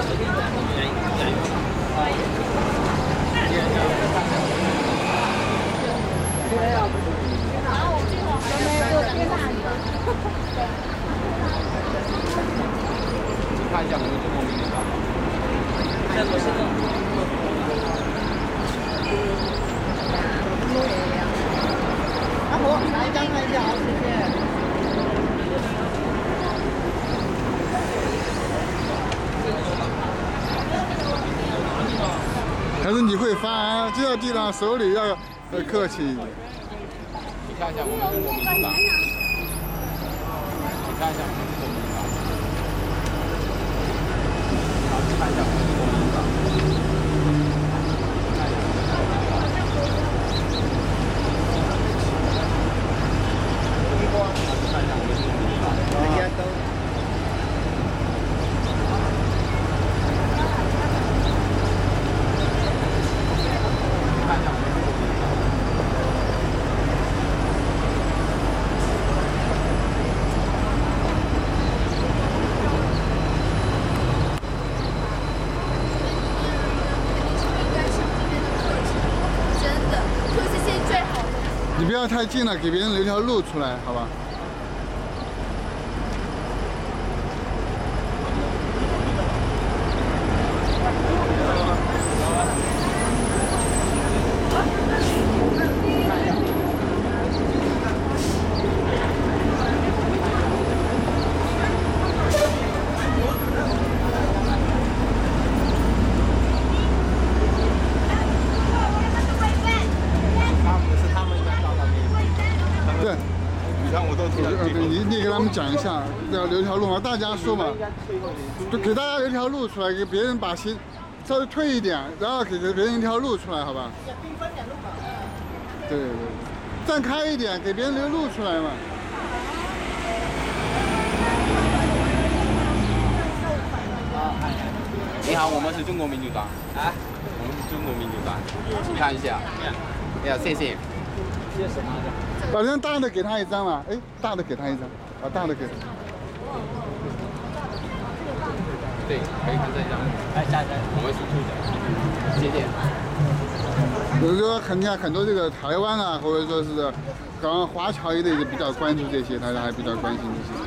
看一下我们中国民主党。这不是阿婆，拿一张看一下啊，谢谢。 还是你会发，这个地方手里要客气一点。 你看一下我们中国民主党。你看一下我们中国民主党。好，看一下我们中国民主党。看一下我们中国民主党。大家都。 你不要太近了，给别人留条路出来，好吧？你给他们讲一下，要留条路嘛，大家说嘛，就给大家留条路出来，给别人把心稍微退一点，然后给别人一条路出来，好吧？对对对，站开一点，给别人留路出来嘛。 你好，我们是中国民主党。啊，我们是中国民主党，请看一下。哎呀，谢谢。谢什么？ 把人大的给他一张嘛，哎，大的给他一张，把大的给他。 对，可以看这张。哎，下一张，我们是处长，谢谢。 比如说，你看很多这个台湾啊，或者说是港华侨一类就比较关注这些，大家还比较关心这些。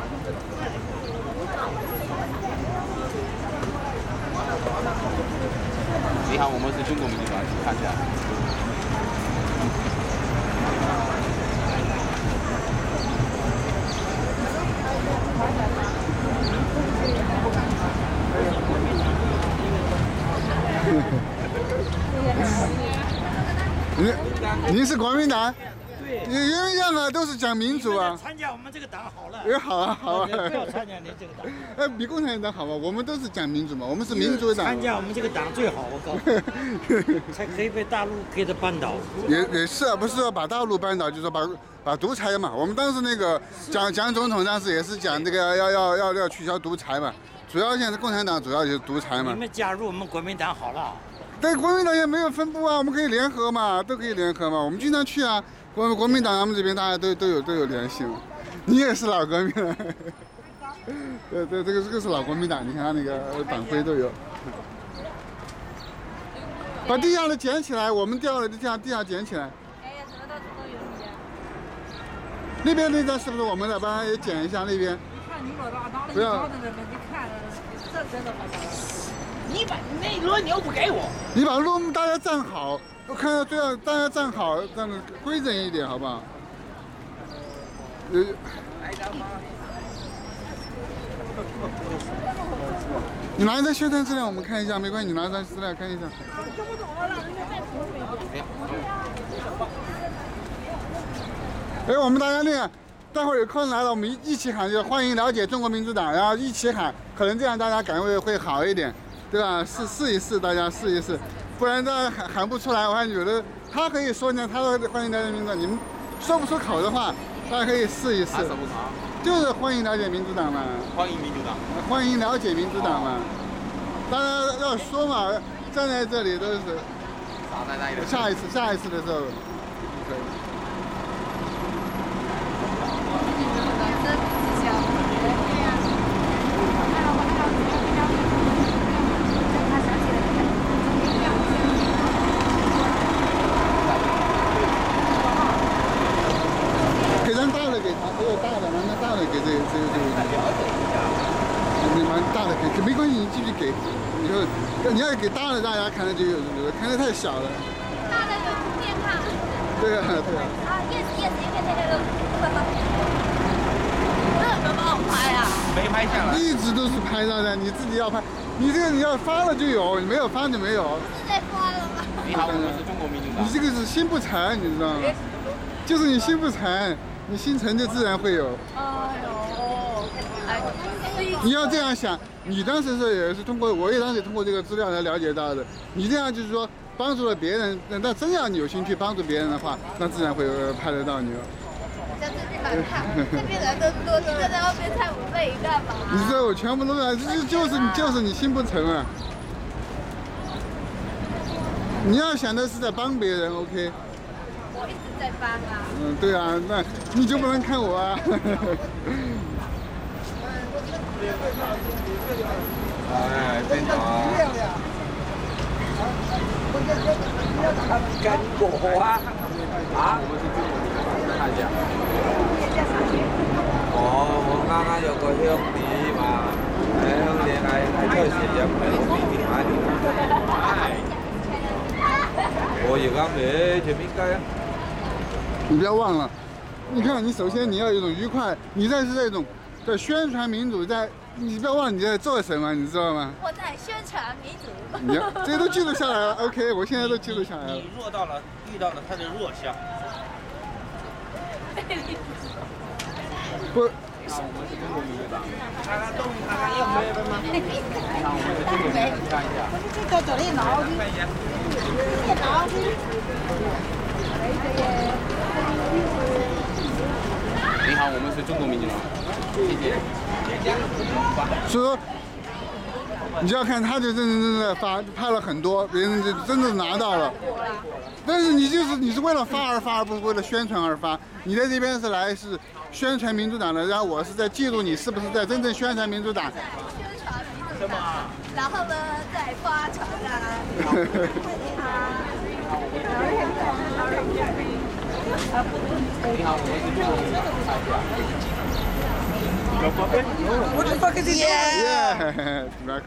你好，我们是中国民主党，请看一下。 您是国民党？对，一样啊，都是讲民主啊。 参加我们这个党好了。 也好啊，好啊。 不要参加您这个党。 哎，比共产党好吧？我们都是讲民主嘛，我们是民主党。 参加我们这个党最好，我告诉你，才可以被大陆给他扳倒。 也是啊，不是说把大陆扳倒，就是说把独裁嘛。我们当时那个蒋总统当时也是讲这个要取消独裁嘛。主要现在共产党主要就是独裁嘛。 你们加入我们国民党好了。 对，国民党也没有分布啊，我们可以联合嘛，都可以联合嘛。我们经常去啊，国民党他们这边大家都有联系嘛。你也是老革命了，对，这个是老国民党，你看他那个党徽都有。把地上的捡起来，我们掉了地下捡起来。 哎呀，什么到处都有你。 那边那张是不是我们的？帮他也捡一下那边。 你看你老大哪里不要。 你看，这真的好像。 你把那轮你又不给我， 你把路大家站好，我看到最好大家站好，站的规整一点，好不好？你拿一张宣传资料，我们看一下，没关系，你拿一张资料看一下。哎，我们大家那个，待会儿有客人来了，我们一起喊，就欢迎了解中国民主党，然后一起喊，可能这样大家感觉会好一点。对吧？试一试，大家试一试，不然这喊不出来。我看有的他可以说呢，他说欢迎了解民主党，你们说不出口的话，大家可以试一试。就是欢迎了解民主党嘛。 欢迎民主党。 欢迎了解民主党嘛。大家要说嘛，站在这里都是。下一次的时候，可以。 没关系，你继续给。以后你要给大的大家看的就有，看的太小了。 大的有电话。 对啊，对啊。 yes，因为那个这有没有帮我拍啊？ 没拍下来。 一直都是拍照的，你自己要拍。你这个你要发了就有，你没有发就没有。 是在发了吗？ 你好，我们是中国民族党。 你这个是心不诚，你知道吗？就是你心不诚，你心诚就自然会有。 哎呦，哎， 你要这样想，你当时是也是通过，我也当时通过这个资料来了解到的。你这样就是说帮助了别人，那真要你有心去帮助别人的话，那自然会拍得到你了。 像最近蛮看，这边人都多，你在那边猜我背干嘛？ 你说我全部都在，就是你心不诚啊！你要想的是在帮别人 ，OK？ 我一直在帮啊。 嗯，对啊，那你就不能看我啊！ 哎，真好啊！ 干果啊！啊？ 我们是中国民族党，看一下。 我啱啱有個兄弟嘛，兄弟喺出事入嚟我邊邊買條。我而家未做邊雞啊？ 你不要忘了，你看，你首先你要有一种愉快，你这是这种在宣传民主，你不要忘了你在做什么，你知道吗？ 我在宣传民主。 你要这些都记录下来了 ，OK， 我现在都记录下来了。 你遇到了他的弱项。 不， 你好，我们是中国民族党。 看看动物，看看要没的吗？ 你好，我们是中国民族党，看一下。 这叫这里闹的， 看一下。 这闹的。 你好，我们是中国民族党，谢谢。 所以说，你就要看他就真正的拍了很多，别人就真的拿到了。但是你是为了发而发，而不是为了宣传而发。你在这边是宣传民主党的，然后我是在记录你是不是在真正宣传民主党。 宣传民主党，然后呢再发传啊。 你好，我们是中国民族党，看一下。 What the fuck is he doing? Yeah，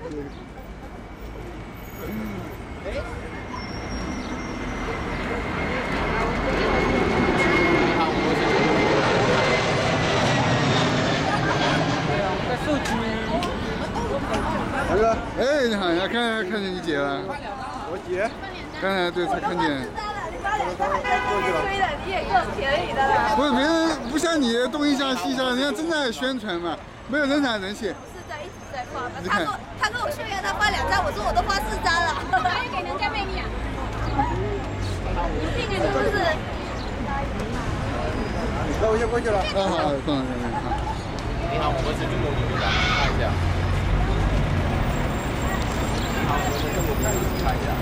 大哥，哎，你好，看见你姐了。我姐？刚才对才看见。 吹的你也够便宜的了。 不是别人不像你东一下西一下，人家真在宣传嘛，没有人传人气。 是在一直在发吗？他跟我炫耀他发2张，我说我都发4张了。还要给人家魅力啊？这个是不是？ 那我先过去了。啊好，送了。 你好，我们是中国民族党，看一下。你好，我们是中国民族党，看一下。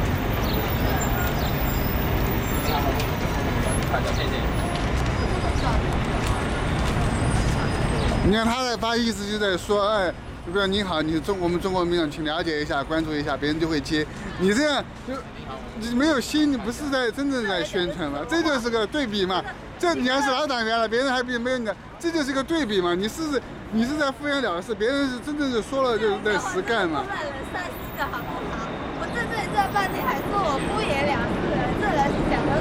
你好，我们是中国民族党，看一下，谢谢。 你看他在发意思就在说，哎，比如你好，我们中国民众，请了解一下，关注一下，别人就会接。你这样就你没有心，你不是在真正在宣传嘛？这就是个对比嘛。这你要是老党员了，别人还没有你的，这就是个对比嘛。你是在敷衍了事，别人是真正是说了就是在实干嘛。 我懒了3、4个好不好？我在这里这半天还说我敷衍了事，这人是讲的